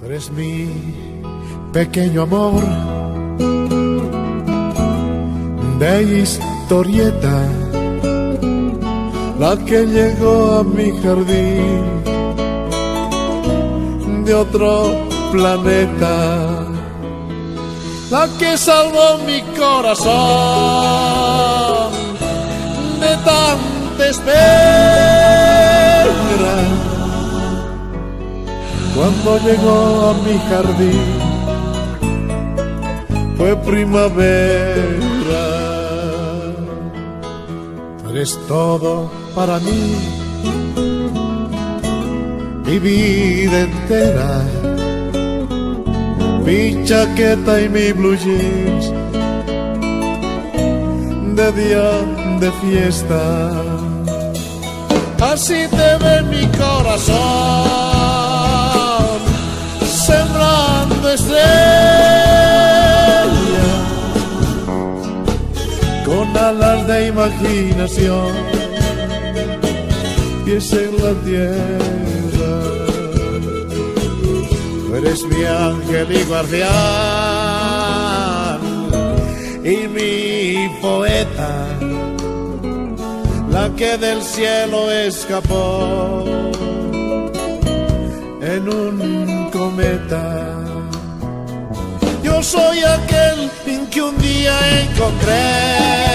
Tú eres mi pequeño amor de historieta, la que llegó a mi jardín de otro planeta, la que salvó mi corazón de tanta espera. Cuando llegó a mi jardín fue primavera. Tú eres todo para mí, mi vida entera, mi chaqueta y mi blue jeans de día de fiesta. Así te ve mi corazón, sembrando estrellas con alas de imaginación, pies en la tierra. Tú eres mi ángel y guardián y mi poeta, la que del cielo escapó en un cometa. Yo soy aquel en que un día encontré